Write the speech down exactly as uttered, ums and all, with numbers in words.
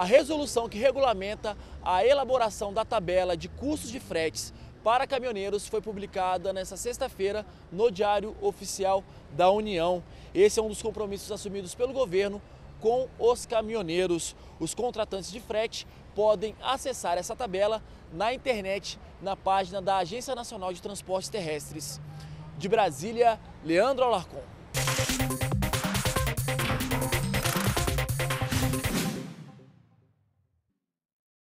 A resolução que regulamenta a elaboração da tabela de custos de fretes para caminhoneiros foi publicada nesta sexta-feira no Diário Oficial da União. Esse é um dos compromissos assumidos pelo governo com os caminhoneiros. Os contratantes de frete podem acessar essa tabela na internet, na página da Agência Nacional de Transportes Terrestres. De Brasília, Leandro Alarcon.